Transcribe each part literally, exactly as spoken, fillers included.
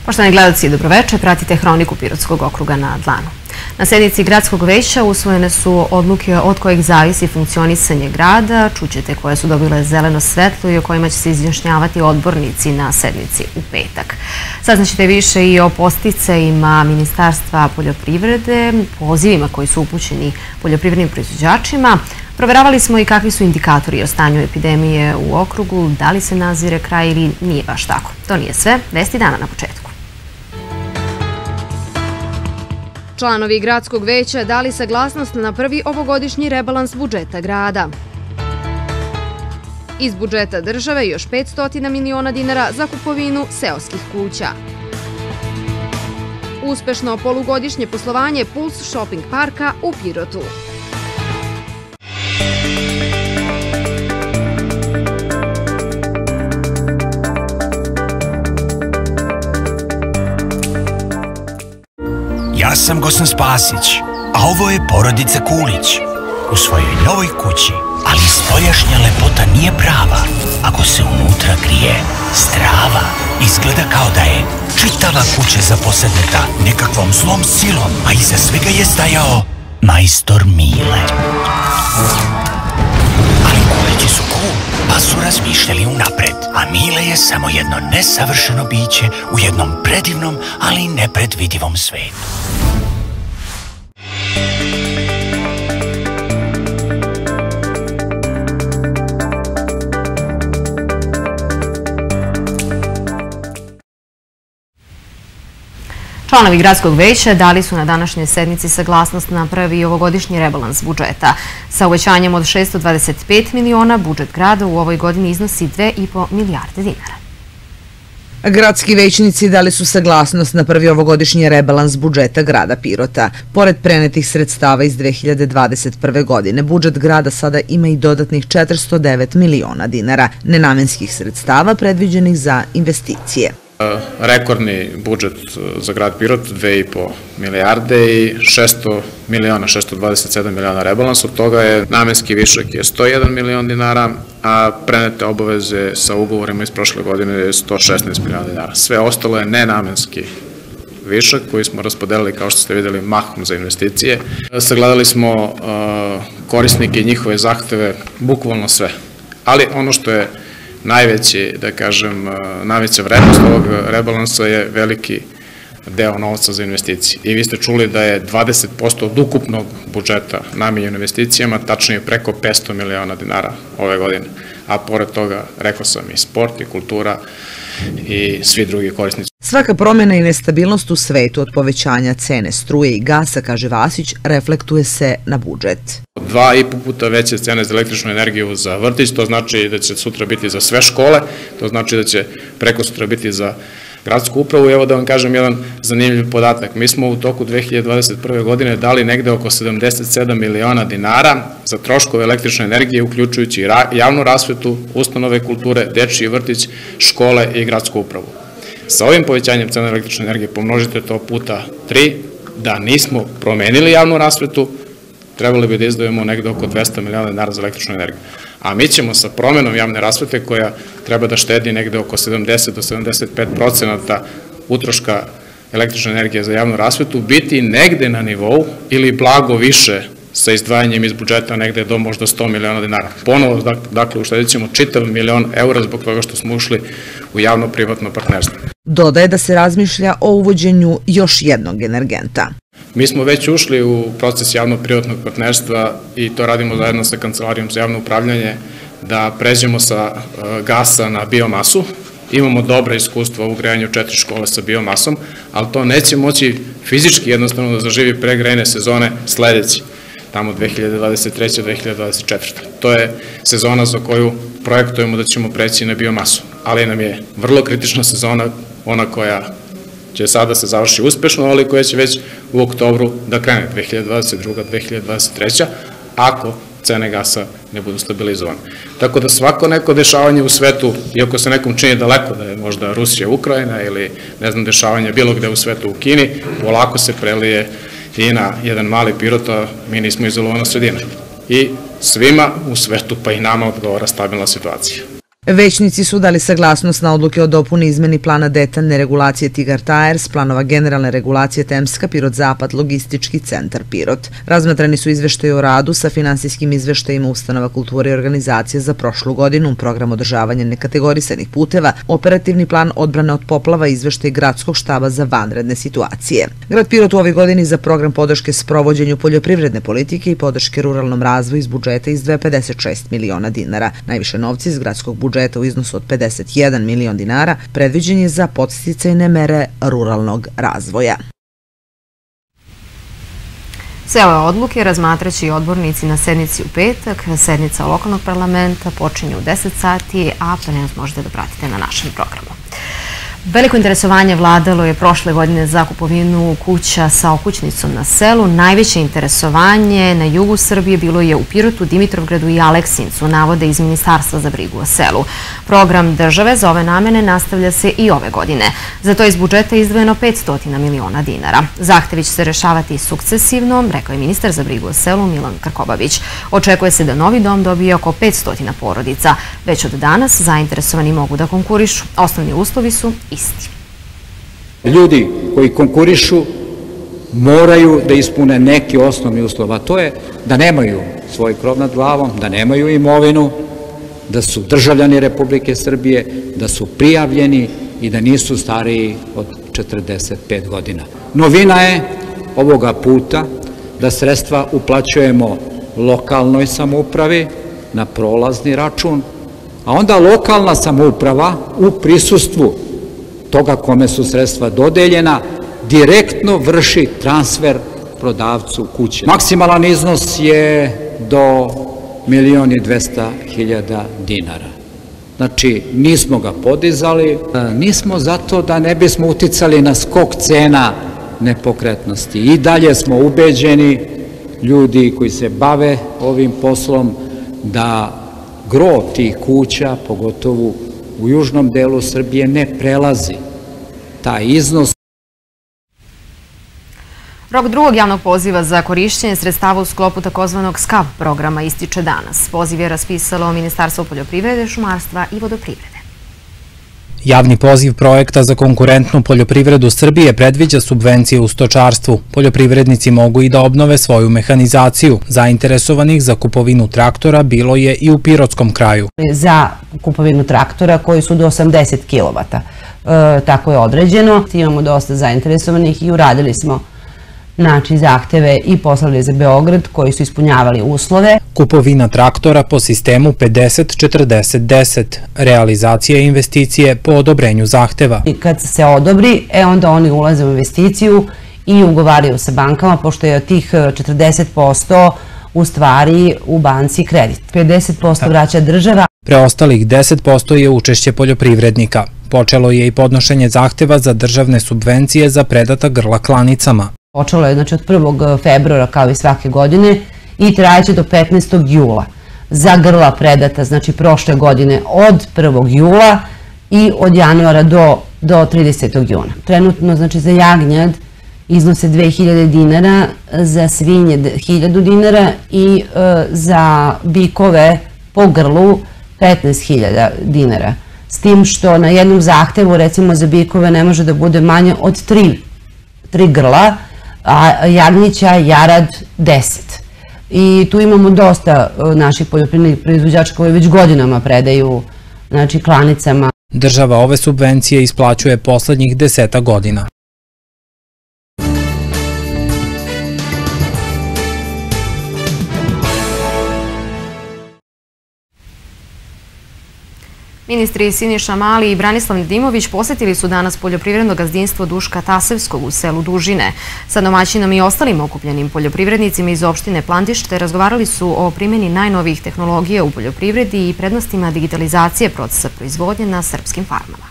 Poštovani gledalci, dobroveče, pratite Hroniku Pirotskog okruga na dlanu. Na sednici gradskog veća usvojene su odluke od kojih zavisi funkcionisanje grada, čućete koje su dobile zeleno svetlo i o kojima će se izjašnjavati odbornici na sednici u petak. Saznaćete više i o podsticajima Ministarstva poljoprivrede, pozivima koji su upućeni poljoprivrednim proizvođačima. Proveravali smo i kakvi su indikatori o stanju epidemije u okrugu, da li se nazire kraj ili nije baš tako. To nije sve, vesti dana na početku. Članovi gradskog veća dali saglasnost na prvi ovogodišnji rebalans budžeta grada. Iz budžeta države još petsto miliona dinara za kupovinu seoskih kuća. Uspešno polugodišnje poslovanje Puls Shopping parka u Pirotu. Ja sam Gosan Spasić, a ovo je porodica Kulić u svojoj novoj kući, ali spoljašnja lepota nije prava ako se unutra krije strava. Izgleda kao da je čitava kuća zaposednuta nekakvom zlom silom, a iza svega je stajao majstor Mile. Ali Kulići su cool, pa su razmišljali unapred, a Mile je samo jedno nesavršeno biće u jednom predivnom, ali nepredvidivom svetu. Članovi gradskog veća dali su na današnjoj sednici saglasnost na prvi ovogodišnji rebalans budžeta. Sa uvećanjem od šessto dvadeset pet miliona budžet grada u ovoj godini iznosi dve i po milijarde dinara. Gradski većnici dali su saglasnost na prvi ovogodišnji rebalans budžeta grada Pirota. Pored prenetih sredstava iz dve hiljade dvadeset prve. godine, budžet grada sada ima i dodatnih četiristo devet miliona dinara nenamenskih sredstava predviđenih za investicije. Rekordni budžet za grad Pirot, dve i po milijarde i šesto miliona, šesto dvadeset sedam miliona rebalans, od toga je namenski višak je sto jedan milion dinara, a prenete obaveze sa ugovorima iz prošle godine je sto šesnaest miliona dinara. Sve ostalo je nenamenski višak koji smo raspodelili, kao što ste videli, mahom za investicije. Sagledali smo korisnike i njihove zahteve, bukvalno sve. Ali ono što je najveći, da kažem, najveća vrednost ovog rebalansa je veliki deo novca za investicije. I vi ste čuli da je dvadeset posto od ukupnog budžeta namenjen investicijama, tačnije preko petsto miliona dinara ove godine. A pored toga, rekao sam, i sport, i kultura, i svi drugi korisnici. Svaka promjena i nestabilnost u svetu od povećanja cene struje i gasa, kaže Vasić, reflektuje se na budžet. Dva i po puta veće cene za električnu energiju za vrtić, to znači da će sutra biti za sve škole, to znači da će preko sutra biti za gradsku upravu. I evo da vam kažem jedan zanimljiv podatak. Mi smo u toku dve hiljade dvadeset prve. godine dali negde oko sedamdeset sedam miliona dinara za troškove električne energije, uključujući javnu rasvetu, ustanove kulture, dečiji vrtić, škole i gradsku upravu. Sa ovim povećanjem cena električne energije pomnožite to puta tri, da nismo promenili javnu rasvetu, trebali bi da izdvojimo negde oko dvesta miliona dinara za električnu energiju. A mi ćemo sa promenom javne rasvete, koja treba da štedi negde oko sedamdeset do sedamdeset pet procenata utroška električne energije za javnu rasvetu, biti negde na nivou ili blago više sa izdvajanjem iz budžeta negde do možda sto miliona dinara. Ponovo, dakle, uštedit ćemo čitav milion eura zbog toga što smo ušli u javno-privatno partnerstvo. Dodaje da se razmišlja o uvođenju još jednog energenta. Mi smo već ušli u proces javno-privatnog partnerstva i to radimo zajedno sa Kancelarijom za javno upravljanje, da pređemo sa gasa na biomasu. Imamo dobra iskustva u grejanju četiri škole sa biomasom, ali to neće moći fizički jednostavno da zaživi pre grejne sezone sledeći, tamo dve hiljade dvadeset treće. do dve hiljade dvadeset četvrte. To je sezona za koju projektujemo da ćemo preći na biomasu, ali nam je vrlo kritična sezona, ona koja će sada se završi uspešno, ali koja će već u oktobru da krene, dve hiljade dvadeset druga. do dve hiljade dvadeset treće. ako cene gasa ne budu stabilizovane. Tako da svako neko dešavanje u svetu, iako se nekom čini daleko da je možda Rusija, Ukrajina ili ne znam dešavanje bilo gde u svetu u Kini, polako se prelije i na jedan mali Pirot, a mi nismo izolovana sredina. I svima u svetu, pa i nama, odgovara stabilna situacija. Većnici su dali saglasnost na odluke o dopuni izmeni plana detaljne regulacije Tigar Tires, planova generalne regulacije Temska, Pirot Zapad, logistički centar Pirot. Razmatrani su izveštaji o radu sa finansijskim izveštajima ustanova kulture i organizacije za prošlu godinu, program održavanja nekategorisanih puteva, operativni plan odbrane od poplava i izveštaj gradskog štaba za vanredne situacije. Grad Pirot u ovoj godini za program podrške sprovođenju poljoprivredne politike i podrške ruralnom razvoju iz budžeta izdvaja pedeset šest miliona dinara. Najviše novci iz gradskog budžeta budžeta u iznosu od pedeset jedan milion dinara predviđen je za podsticajne mere ruralnog razvoja. Sve ove odluke razmatraće i odbornici na sednici u petak. Sednica lokalnog parlamenta počinje u deset sati, a prenos možete da pratite na našem programu. Veliko interesovanje vladalo je prošle godine za kupovinu kuća sa okućnicom na selu. Najveće interesovanje na jugu Srbije bilo je u Pirotu, Dimitrovgradu i Aleksincu, navode iz Ministarstva za brigu o selu. Program države za ove namene nastavlja se i ove godine. Za to iz budžeta je izdvojeno petsto miliona dinara. Zahtevi će se rešavati sukcesivno, rekao je ministar za brigu o selu Milan Krkobabić. Očekuje se da novi dom dobije oko petsto porodica. Već od danas zainteresovani mogu da konkurišu. Osnovni uslovi su isti. Ljudi koji konkurišu moraju da ispune neki osnovni uslov, a to je da nemaju svoj krov nad glavom, da nemaju imovinu, da su državljani Republike Srbije, da su prijavljeni i da nisu stariji od četrdeset pet godina. Novina je ovoga puta da sredstva uplaćujemo lokalnoj samoupravi na prolazni račun, a onda lokalna samouprava u prisustvu toga kome su sredstva dodeljena direktno vrši transfer prodavcu kuće. Maksimalan iznos je do milion i dvesta hiljada dinara. Znači, nismo ga podizali, nismo zato da ne bismo uticali na skok cena nepokretnosti. I dalje smo ubeđeni, ljudi koji se bave ovim poslom, da gro tih kuća, pogotovo u južnom delu Srbije, ne prelazi taj iznos. Rok drugog javnog poziva za korišćenje sredstava u sklopu takozvanog SKAV programa ističe danas. Poziv je raspisalo Ministarstvo poljoprivrede, šumarstva i vodoprivrede. Javni poziv projekta za konkurentnu poljoprivredu Srbije predviđa subvencije u stočarstvu. Poljoprivrednici mogu i da obnove svoju mehanizaciju. Zainteresovanih za kupovinu traktora bilo je i u Pirotskom kraju. Za kupovinu traktora koji su do osamdeset kilovata. E, tako je određeno. Imamo dosta zainteresovanih i uradili smo znači zahteve i poslali za Beograd koji su ispunjavali uslove. Kupovina traktora po sistemu pedeset četrdeset deset. Realizacija investicije po odobrenju zahteva. I kad se odobri, e onda oni ulaze u investiciju i ugovaraju sa bankama, pošto je od tih četrdeset posto u stvari u banci kredit. pedeset posto vraća država. Preostalih deset posto je učešće poljoprivrednika. Počelo je i podnošenje zahteva za državne subvencije za predata grla klanicama. Počelo je znači od prvog februara kao i svake godine i trajeće do petnaestog jula. Za grla predata, znači prošle godine od prvog jula i od januara do, do tridesetog juna. Trenutno znači za jagnjad iznose dve hiljade dinara, za svinje hiljadu dinara i e, za bikove po grlu petnaest hiljada dinara. S tim što na jednom zahtevu recimo za bikove ne može da bude manje od tri, tri grla, a jagnjića, jarad deset. I tu imamo dosta naših poljoprivrednih proizvođača koji već godinama predaju znači, klanicama. Država ove subvencije isplaćuje poslednjih deseta godina. Ministri Siniša Mali i Branislav Nedimović posetili su danas poljoprivredno gazdinstvo Duška Tasevskog u selu Dužine. Sa domaćinom i ostalim okupljenim poljoprivrednicima iz opštine Plandište razgovarali su o primjeni najnovijih tehnologija u poljoprivredi i prednostima digitalizacije procesa proizvodnje na srpskim farmama.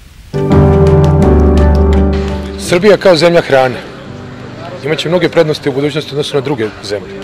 Srbija kao zemlja hrane imaće mnoge prednosti u budućnosti odnosno na druge zemlje.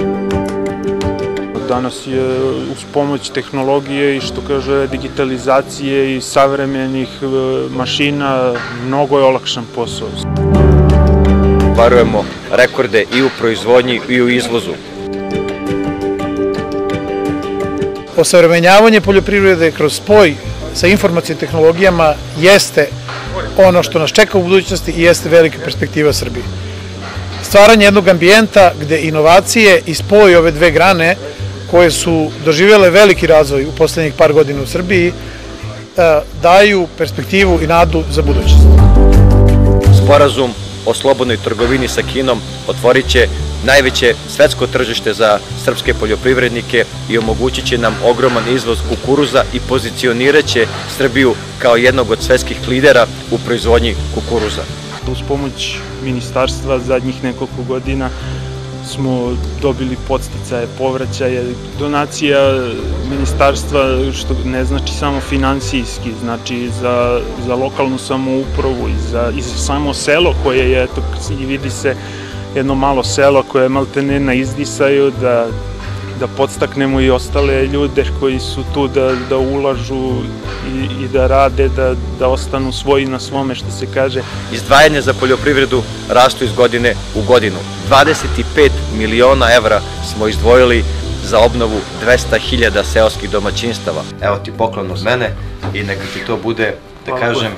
Danas je uz pomoć tehnologije i što kaže digitalizacije i savremenih mašina mnogo je olakšan posao. Varujemo rekorde i u proizvodnji i u izvozu. osavremenjavanje poljoprivrede kroz spoj sa informacijnim tehnologijama jeste ono što nas čeka u budućnosti i jeste velika perspektiva Srbije. Stvaranje jednog ambijenta gde inovacije i spoj ove dve grane koje su doživjele veliki razvoj u poslednjih par godina u Srbiji daju perspektivu i nadu za budućnost. Sporazum o slobodnoj trgovini sa Kinom otvorit će najveće svetsko tržište za srpske poljoprivrednike i omogućit će nam ogroman izvoz kukuruza i pozicionirat će Srbiju kao jednog od svetskih lidera u proizvodnji kukuruza. Uz pomoć ministarstva zadnjih nekoliko godina smo dobili podsticaje, povraćaje, donacija ministarstva, što ne znači samo finansijski, znači za, za lokalnu samoupravu i za, i za samo selo koje je, eto, i vidi se jedno malo selo koje je maltene na izdisaju, da, da podstaknemo i ostale ljude koji su tu da, da ulažu i, i da rade, da, da ostanu svoji na svome, što se kaže. Izdvajanje za poljoprivredu rastu iz godine u godinu. dvadeset pet miliona evra smo izdvojili za obnovu dvesta hiljada seoskih domaćinstava. Evo ti poklon od mene i neka ti to bude, da kažem...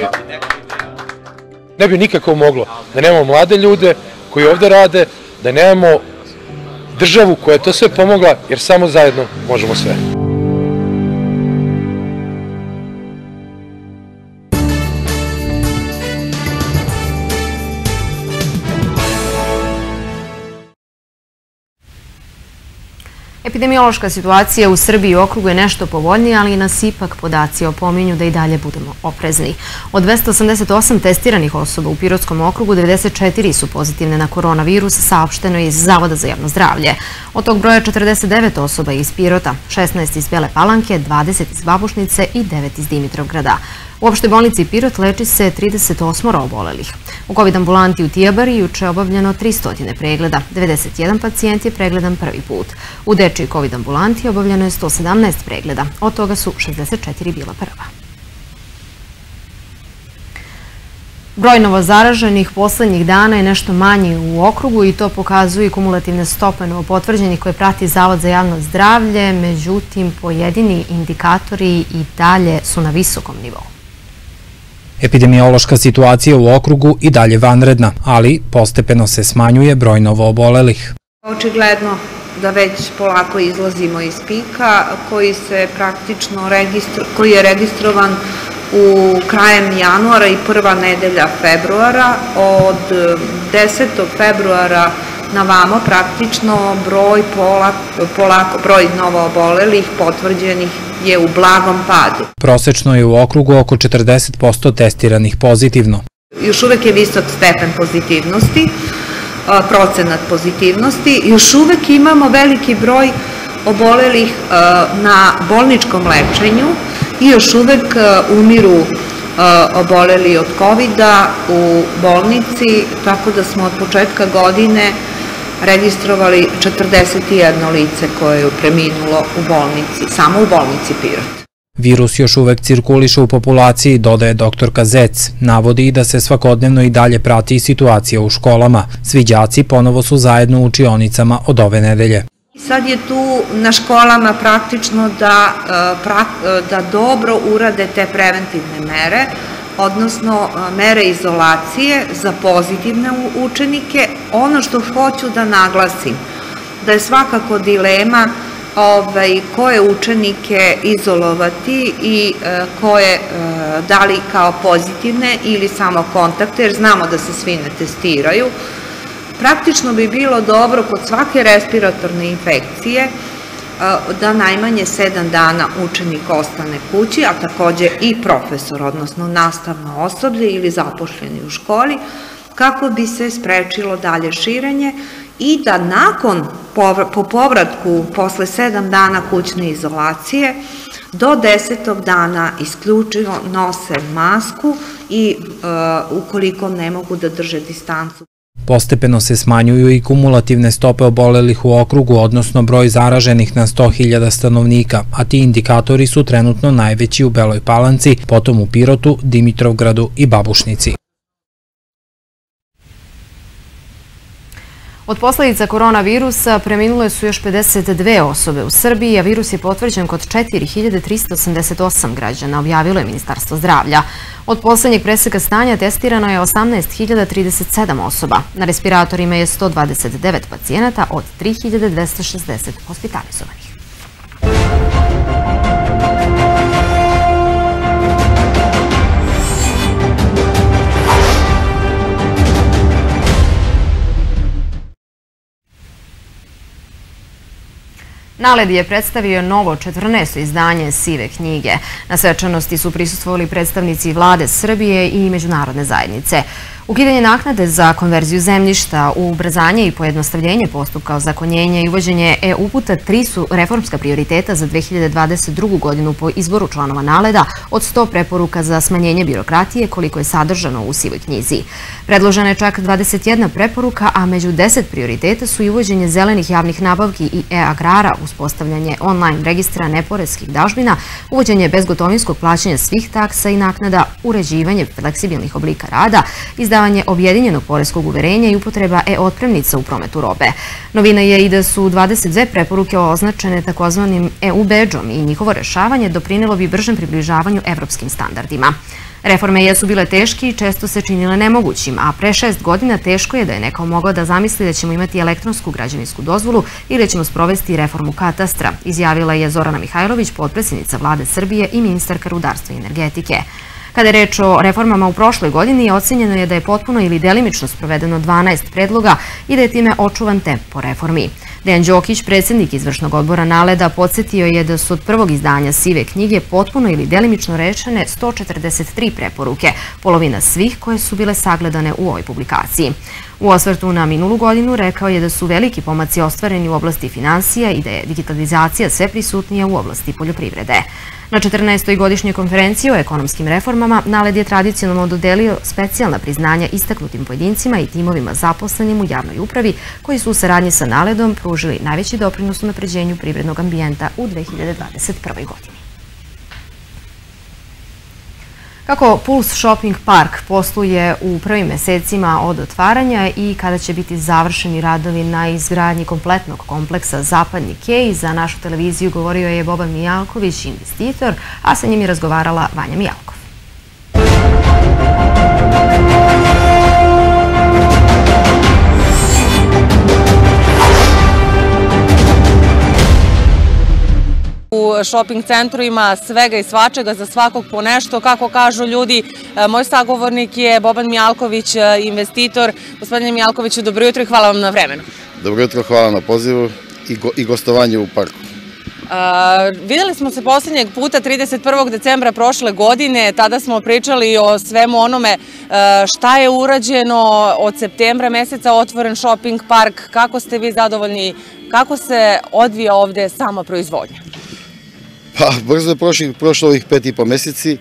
Ne bi nikako moglo da nemamo mlade ljude koji ovde rade, da nemamo državu koja je to sve pomogla, jer samo zajedno možemo sve. Epidemiološka situacija u Srbiji i okrugu je nešto povoljnija, ali nas ipak podaci opominju da i dalje budemo oprezni. Od dvesta osamdeset osam testiranih osoba u Pirotskom okrugu, devedeset četiri su pozitivne na koronavirus, saopšteno je iz Zavoda za javno zdravlje. Od tog broja četrdeset devet osoba iz Pirota, šesnaest iz Bele Palanke, dvadeset iz Babušnice i devet iz Dimitrovgrada. U opštoj bolnici Pirot leči se trideset osam obolelih. U kovid ambulanti u Tijabari juče je obavljeno tristo pregleda, devedeset jedan pacijent je pregledan prvi put. U dečiji kovid ambulanti obavljeno je sto sedamnaest pregleda, od toga su šezdeset četiri bila prva. Broj novozaraženih poslednjih dana je nešto manji u okrugu i to pokazuju kumulativne stope novopotvrđenih koje prati Zavod za javno zdravlje, međutim pojedini indikatori i dalje su na visokom nivou. Epidemiološka situacija u okrugu i dalje vanredna, ali postepeno se smanjuje broj novoobolelih. Očigledno da već polako izlazimo iz pika koji se praktično koji je registrovan u krajem januara i prva nedelja februara. Od desetog februara na vamo praktično broj polako, broj novoobolelih potvrđenih je u blagom padu. Prosečno je u okrugu oko četrdeset posto testiranih pozitivno. Još uvek je visok stepen pozitivnosti, procenat pozitivnosti. Još uvek imamo veliki broj obolelih na bolničkom lečenju i još uvek umiru oboleli od kovida u bolnici, tako da smo od početka godine registrovali četrdeset jedno lice koje je preminulo u bolnici, samo u bolnici Pirot. Virus još uvek cirkuliše u populaciji, dodaje doktorka Zec. Navodi i da se svakodnevno i dalje prati situacija u školama. Svi đaci ponovo su zajedno u učionicama od ove nedelje. Sad je tu na školama praktično da, da dobro urade te preventivne mere, odnosno mere izolacije za pozitivne učenike. Ono što hoću da naglasim, da je svakako dilema koje učenike izolovati i koje dali kao pozitivne ili samo kontakte, jer znamo da se svi ne testiraju. Praktično bi bilo dobro kod svake respiratorne infekcije da najmanje sedam dana učenik ostane kući, a takođe i profesor, odnosno nastavno osoblje ili zaposleni u školi, kako bi se sprečilo dalje širenje i da nakon, po povratku, posle sedam dana kućne izolacije, do desetog dana isključivo nose masku i ukoliko ne mogu da drže distancu. Postepeno se smanjuju i kumulativne stope obolelih u okrugu, odnosno broj zaraženih na sto hiljada stanovnika, a ti indikatori su trenutno najveći u Beloj Palanci, potom u Pirotu, Dimitrovgradu i Babušnici. Od posljedica koronavirusa preminule su još pedeset dve osobe u Srbiji, a virus je potvrđen kod četiri hiljade trista osamdeset osam građana, objavilo je Ministarstvo zdravlja. Od posljednjeg preseka stanja testirano je osamnaest hiljada trideset sedam osoba. Na respiratorima je sto dvadeset devet pacijenata od tri hiljade dvesta šezdeset hospitalizovanih. NALED je predstavio novo četrnaesto izdanje Sive knjige. Na svečanosti su prisustvovali predstavnici vlade Srbije i međunarodne zajednice. Ukidanje naknade za konverziju zemljišta, ubrzanje i pojednostavljenje postupka ozakonjenja i uvođenje e-uputa tri su reformska prioriteta za dve hiljade dvadeset drugu godinu po izboru članova NALED-a od sto preporuka za smanjenje birokratije koliko je sadržano u Sivoj knjizi. Predložena je čak dvadeset jedna preporuka, a među deset prioriteta su i uvođenje zelenih javnih nabavki i e-agrara, uspostavljanje online registra neporeskih dažbina, uvođenje bezgotovinskog plaćanja svih taksa i naknada, uređivanje fleksibilnih oblika rada, izdavanje objedinjenog poreskog uverenja i upotreba e-otpremnica u prometu robe. Novina je i da su dvadeset dve preporuke označene takozvanim e-u-bedžom i njihovo rešavanje doprinelo bi bržem približavanju evropskim standardima. Reforme jesu bile teške i često se činile nemogućim, a pre šest godina teško je da je neko mogao da zamisli da ćemo imati elektronsku građevinsku dozvolu ili da ćemo sprovesti reformu katastra, izjavila je Zorana Mihajlović, potpredsjednica vlade Srbije i ministarka rudarstva i energetike. Kada je reč o reformama u prošloj godini, ocenjeno je da je potpuno ili delimično sprovedeno dvanaest predloga i da je time očuvan tempo reformi. Dejan Đokić, predsjednik izvršnog odbora NALED-a, podsjetio je da su od prvog izdanja Sive knjige potpuno ili delimično rešene sto četrdeset tri preporuke, polovina svih koje su bile sagledane u ovoj publikaciji. U osvrtu na minulu godinu rekao je da su veliki pomaci ostvareni u oblasti finansija i da je digitalizacija sve prisutnija u oblasti poljoprivrede. Na četrnaestoj godišnjoj konferenciji o ekonomskim reformama NALED je tradicionalno dodelio specijalna priznanja istaknutim pojedincima i timovima zaposlenim u javnoj upravi koji su u saradnji sa NALED-om pružili najveći doprinos u napređenju privrednog ambijenta u dve hiljade dvadeset prvoj godini. Kako Puls Shopping Park posluje u prvim mesecima od otvaranja i kada će biti završeni radovi na izgradnji kompletnog kompleksa Zapadni Kej, za našu televiziju govorio je Boban Mijalković, investitor, a sa njim je razgovarala Vanja Mijalkov. U shopping centru ima svega i svačega, za svakog po nešto, kako kažu ljudi. Moj sagovornik je Boban Mijalković, investitor. Gospodine Mijalkoviću, dobro jutro i hvala vam na vremenu. Dobro jutro, hvala na pozivu i gostovanju u parku. Videli smo se posljednjeg puta trideset prvog decembra prošle godine, tada smo pričali o svemu onome šta je urađeno, od septembra meseca otvoren shopping park, kako ste vi zadovoljni, kako se odvija ovde sama proizvodnja? Pa, brzo je prošlo ovih pet i po meseci.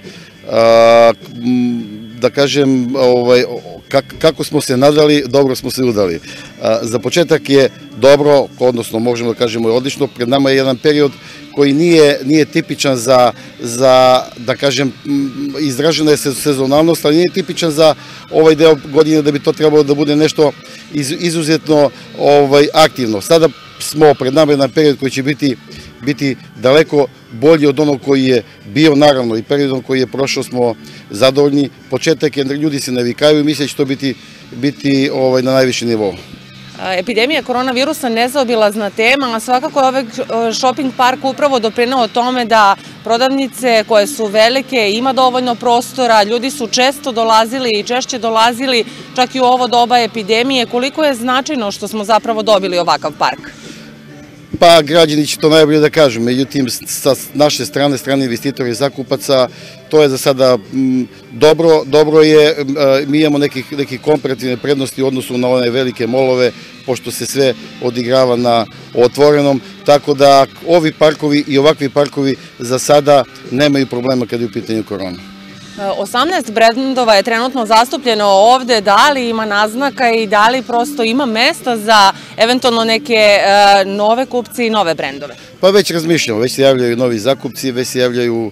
Da kažem, kako smo se nadali, dobro smo se udali. Za početak je dobro, odnosno možemo da kažemo je odlično, pred nama je jedan period koji nije tipičan za, da kažem, izražena je sezonalnost, ali nije tipičan za ovaj deo godine da bi to trebalo da bude nešto izuzetno aktivno. Sada smo pred nama jedan period koji će biti biti daleko bolji od onog koji je bio, naravno, i periodom koji je prošao smo zadovoljni. Početak je, ljudi se navikaju i misle da će to biti na najvišem nivou. Epidemija koronavirusa nezaobilazna tema, a svakako je ovaj shopping park upravo doprineo tome da prodavnice koje su velike, ima dovoljno prostora, ljudi su često dolazili i češće dolazili, čak i u ovo doba epidemije. Koliko je značajno što smo zapravo dobili ovakav park? Pa, građani će to najbolje da kažu, međutim, sa naše strane, strane investitora i zakupaca, to je za sada dobro, dobro je, mi imamo neke komparativne prednosti u odnosu na one velike molove, pošto se sve odigrava na otvorenom, tako da ovi parkovi i ovakvi parkovi za sada nemaju problema kada je u pitanju korona. osamnaest brendova je trenutno zastupljeno ovde, da li ima naznaka i da li prosto ima mesta za eventualno neke nove kupce i nove brendove? Pa već razmišljamo, već se javljaju novi zakupci, već se javljaju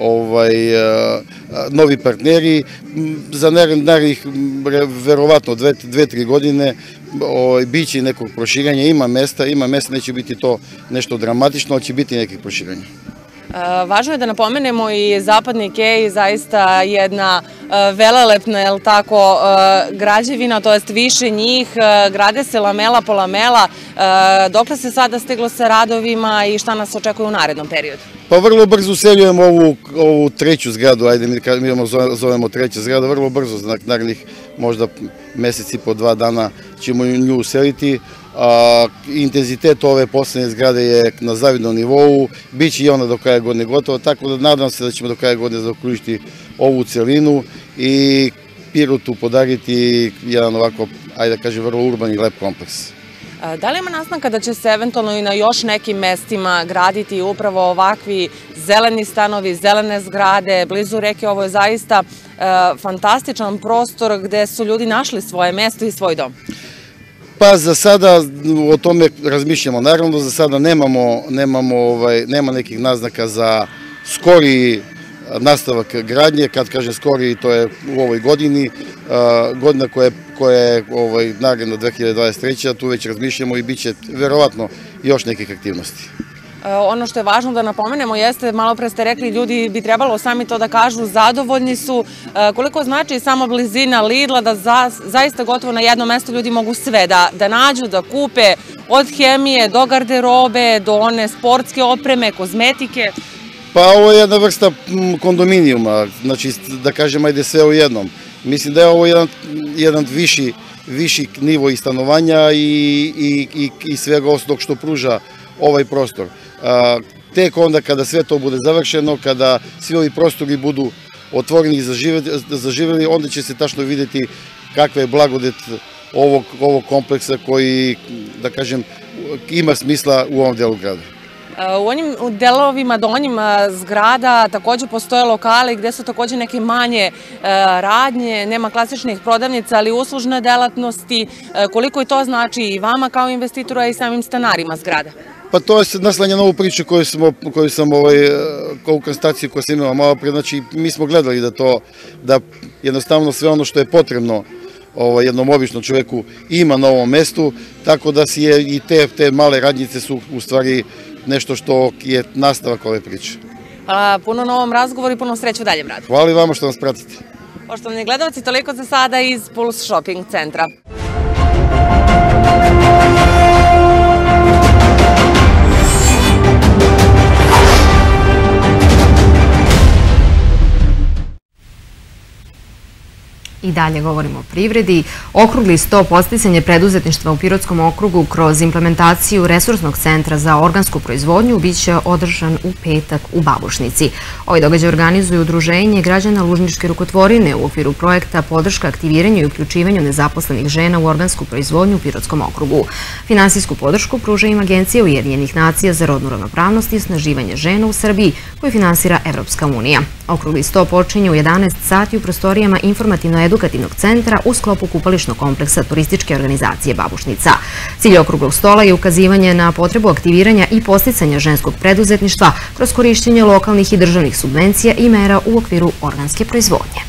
novi partneri. Za narednih, verovatno, dve, tri godine bit će i nekog proširanja, ima mesta, ima mesta, neće biti to nešto dramatično, ali će biti nekih proširanja. Važno je da napomenemo i Zapadni kej, zaista jedna velelepna, je li tako, građevina, to jest više njih, grade se lamela po lamela. Dokle se sada stiglo sa radovima i šta nas očekuje u narednom periodu? Pa vrlo brzo useljujemo ovu treću zgradu, ajde mi imamo zovemo treća zgrada, vrlo brzo, za narednih možda mesec i po dva dana ćemo nju useliti. Intenzitet ove poslednje zgrade je na zavidnom nivou, bit će i ona do kraja godine gotova, tako da nadam se da ćemo do kraja godine zaokružiti ovu celinu i Pirotu podariti jedan ovako, ajde da kažem, vrlo urban i lep kompleks. Da li ima naznaka da će se eventualno i na još nekim mestima graditi upravo ovakvi zeleni stanovi, zelene zgrade, blizu reke? Ovo je zaista fantastičan prostor gde su ljudi našli svoje mesto i svoj dom. Pa za sada o tome razmišljamo. Naravno, za sada nemamo, nema nekih naznaka za skoriji nastavak gradnje. Kad kažem skoriji, to je u ovoj godini, godina koja je naredna dve hiljade dvadeset treća. Tu već razmišljamo i bit će verovatno još nekih aktivnosti. Ono što je važno da napomenemo jeste, malo pre ste rekli, ljudi bi trebalo sami to da kažu, zadovoljni su. Koliko znači sama blizina Lidla da zaista gotovo na jednom mestu ljudi mogu sve da nađu, da kupe, od hemije do garderobe, do one sportske opreme, kozmetike? Pa ovo je jedna vrsta kondominijuma, znači da kažem ajde sve u jednom. Mislim da je ovo jedan viši nivo i stanovanja i svega ostalog što pruža ovaj prostor. Tek onda kada sve to bude završeno, kada svi ovi prostori budu otvoreni i zaživjeli, onda će se tačno vidjeti kakva je blagodet ovog kompleksa koji, da kažem, ima smisla u ovom delu grada. U onim delovima donjim zgrada takođe postoje lokali gde su takođe neke manje radnje, nema klasičnih prodavnica, ali uslužne delatnosti. Koliko i to znači i vama kao investitora i samim stanarima zgrada? Pa to se naslanja na ovu priču koju sam, koju konstataciju koju sam imao malo pre, znači mi smo gledali da to, da jednostavno sve ono što je potrebno jednom običnom čoveku ima na ovom mestu, tako da si je i te male radnjice su u stvari nešto što je nastavak ove priče. Hvala puno na ovom razgovoru i puno sreće u daljem radu. Hvala i vama što nas pratite. Poštovani gledalci, toliko za sada iz Puls Shopping centra. I dalje govorimo o privredi. Okrugli sto podsticanje preduzetništva u Pirotskom okrugu kroz implementaciju resursnog centra za organsku proizvodnju biće održan u petak u Babušnici. Ovaj događaj organizuje Udruženje građana Lužničke rukotvorine u okviru projekta podrška aktiviranju i uključivanju nezaposlenih žena u organsku proizvodnju u Pirotskom okrugu. Finansijsku podršku pruža im Agencija Ujedinjenih nacija za rodnu ravnopravnost i osnaživanje žena u Srbiji, koju finansira Evropska unija. Okrugli sto počinje u jedanaest sati u prostorijama informativno-edukativnog centra u sklopu kupališnog kompleksa turističke organizacije Babušnica. Cilj okruglog stola je ukazivanje na potrebu aktiviranja i podsticanja ženskog preduzetništva kroz korišćenje lokalnih i državnih subvencija i mera u okviru organske proizvodnje.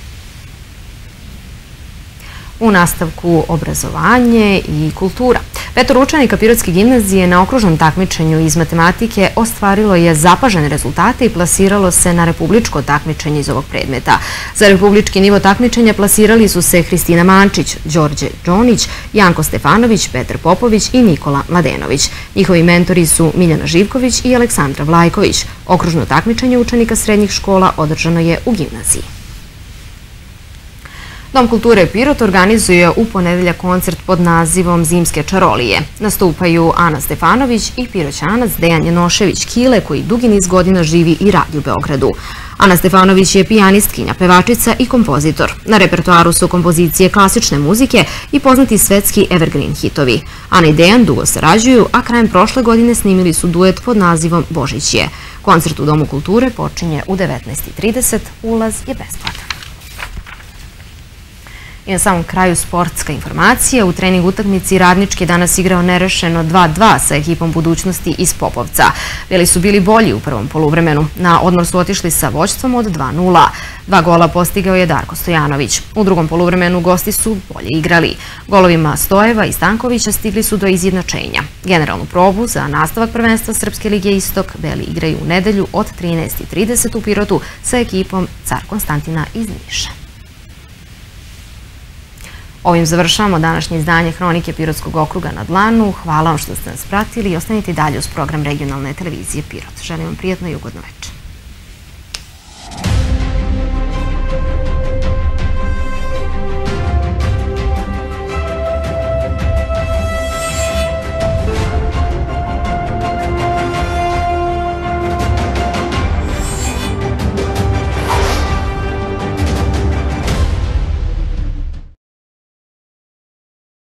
U nastavku obrazovanje i kultura. Petoro učenika Pirotske gimnazije na okružnom takmičenju iz matematike ostvarilo je zapažene rezultate i plasiralo se na republičko takmičenje iz ovog predmeta. Za republički nivo takmičenja plasirali su se Hristina Mančić, Đorđe Đonić, Janko Stefanović, Petar Popović i Nikola Mladenović. Njihovi mentori su Miljana Živković i Aleksandra Vlajković. Okružno takmičenje učenika srednjih škola održano je u gimnaziji. Dom kulture Pirot organizuje u ponedeljak koncert pod nazivom Zimske čarolije. Nastupaju Ana Stefanović i Piroćanac Dejan Janošević Kile, koji dugi niz godina živi i radi u Beogradu. Ana Stefanović je pijanistkinja, pevačica i kompozitor. Na repertoaru su kompozicije klasične muzike i poznati svetski evergreen hitovi. Ana i Dejan dugo sarađuju, a krajem prošle godine snimili su duet pod nazivom Božić je. Koncert u Domu kulture počinje u devetnaest i trideset, ulaz je besplatan. I na samom kraju sportska informacija. U trening utakmici Radnički je danas igrao nerešeno dva dva sa ekipom Budućnosti iz Popovca. Beli su bili bolji u prvom poluvremenu. Na odmor su otišli sa vođstvom od dva nula. Dva gola postigao je Darko Stojanović. U drugom poluvremenu gosti su bolje igrali. Golovima Stojeva i Stankovića stigli su do izjednačenja. Generalnu probu za nastavak prvenstva Srpske lige Istok Beli igraju u nedelju od trinaest i trideset u Pirotu sa ekipom Car Konstantina iz Niša. Ovim završavamo današnje izdanje Hronike Pirotskog okruga na dlanu. Hvala vam što ste nas pratili i ostanite dalje uz program regionalne televizije Pirot. Želim vam prijatno i ugodno večer.